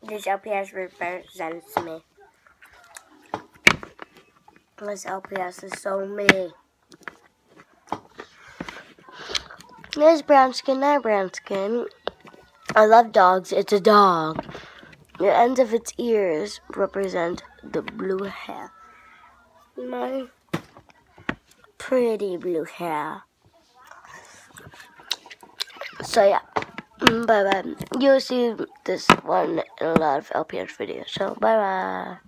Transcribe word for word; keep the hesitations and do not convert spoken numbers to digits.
This L P S represents me. This L P S is so me. There's brown skin, there's brown skin. I love dogs. It's a dog. The ends of its ears represent the blue hair. My pretty blue hair. So yeah, bye bye. You'll see this one in a lot of L P S videos. So bye bye.